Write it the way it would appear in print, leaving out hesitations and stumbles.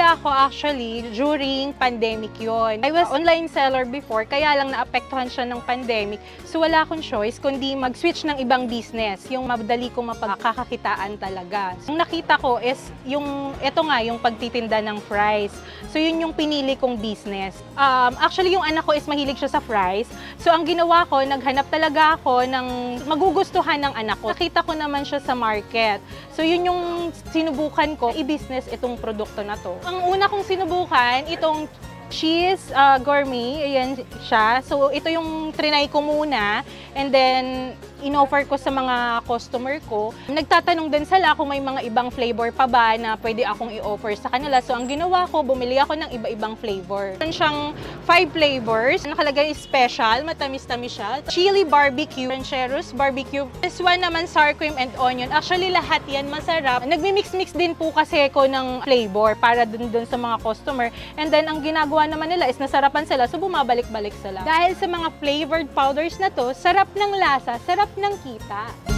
Nagsimula ako actually during pandemic yon. I was online seller before, kaya lang naapektuhan siya ng pandemic. So wala akong choice kundi mag-switch ng ibang business, yung madali kong mapagkakakitaan talaga. So, yung nakita ko is ito nga, yung pagtitinda ng fries. So yun yung pinili kong business. Actually yung anak ko is mahilig siya sa fries. So ang ginawa ko, naghanap talaga ako ng magugustuhan ng anak ko. Nakita ko naman siya sa market. So yun yung sinubukan ko i-business itong produkto na to. Ang una kong sinubukan, itong cheese gourmet, ayan siya. So ito yung trinay ko muna and then in-offer ko sa mga customer ko. Nagtatanong din sila kung may mga ibang flavor pa ba na pwede akong i-offer sa kanila. So ang ginawa ko, bumili ako ng iba-ibang flavor. Meron siyang 5 flavors. Nakalagay special, matamis-tamis siya. Chili barbecue, rancheros barbecue. This one naman sour cream and onion. Actually lahat yan masarap. Nagmi-mix-mix din po kasi ko ng flavor para dun sa mga customer. And then ang ginagawa naman nila is nasarapan sila, so bumabalik-balik sila. Dahil sa mga flavored powders na to, sarap ng lasa, sarap ng kita.